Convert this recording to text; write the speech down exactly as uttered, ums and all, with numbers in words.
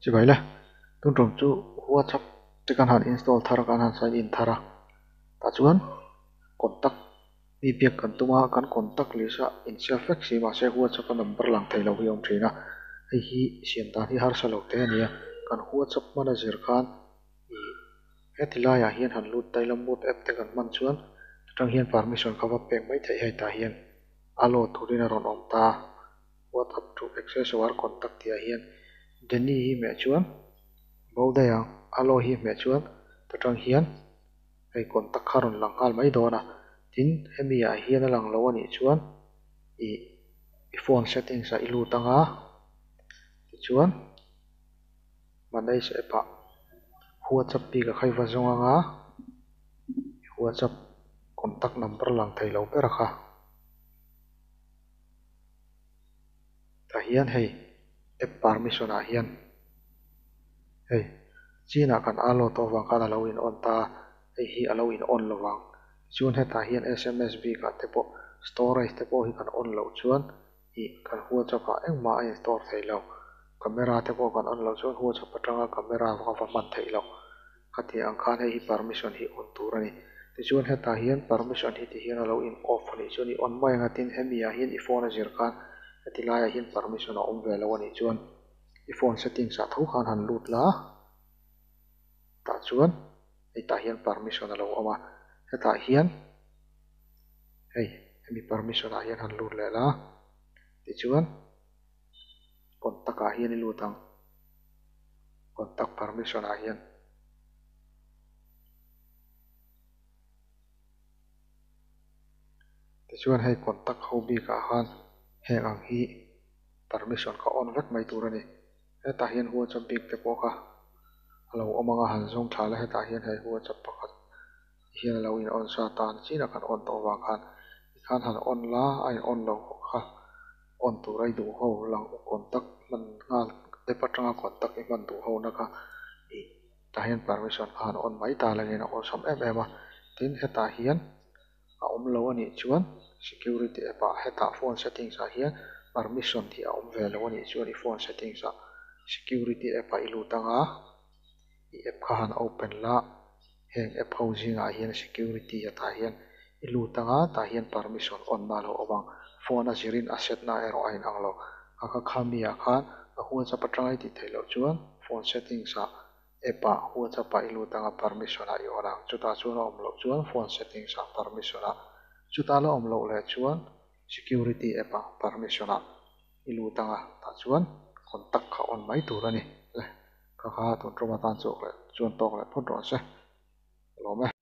Chỉ vậy là tung trồng chú WhatsApp chỉ cần hắn install thara kan han sign in thara ta chuan contact mi biak kan tuma kan contact lisa in self si ma se WhatsApp number lang thei lo hi om thina hei hi siam ta hi har salo te ania kan WhatsApp manager khan i hetilaya hian han lut tailam mut app te kan man chuan tang hian permission khawa pek mai thei hei ta hian alo thurina ron om ta WhatsApp to access our contact tia hian deni hi me chuan bodaya alo hi me chuan tang hian hei contact kharon lang hal mai dona tin hemia hian lang lo ani chuan i i phone settings a ilu tanga ti chuan manai se pa WhatsApp pi ka khaiwa zonga nga WhatsApp contact number lang thei lo pe rakha ta hian hei app permission a hian hei china kan alo to wang kana lo in on ta hei hi alo in on lo wang chuan heta hian S M S bi ka te po storage te po hi kan on lo chuan i kan WhatsApp a engma a install thei lo camera te po kan on lo chuan WhatsApp atanga camera wa wa man thei lo khati ang khan hei permission hi on turani ti chuan heta hian permission hi ti hian alo in off ani chuan i on mai nga tin hemia hian i phone a zir khan hetilaya hian permission a om ve lo ani chuan i phone settings a tho khan han lut la ta chuan heta hian permission alo oma heta hian hei hemi permission a hian han lut le la ti chuan contact a hian i lutang contact permission a hian ti chuan hei contact ho bi ka khan heng ang hi permission ka on vek mai turani heta hian WhatsApp bik te po ka alo omanga han zong thala heta hian hei WhatsApp pakhat hian alo in on sa tan china kan on to wang khan khan han on la ai on lo kha on turai du ho lang contact man ngal te patanga contact i man du ho na ka i ta hian permission khan on mai ta langin a on sam em em a tin heta hian a om lo ani chuan security app a heta phone settings a hian permission thi a om ve lo ani chuan i phone settings a security app a ilu tanga i app kha han open la heng app ho zinga hian security ata hian ilu tanga ta hian permission on na lo awang phone a zirin a set na ero ain ang lo kha khamia khan a WhatsApp atanga ti thei lo chuan phone settings a app a WhatsApp a ilu tanga permission a i orang chuta chuan om lo chuan phone settings a permission a chuta lo om lo le chuan security app a permission a ilu tanga ta chuan contact kha on mai turani le kha kha ton toma tan chok le chuan tok le phot ron se lo me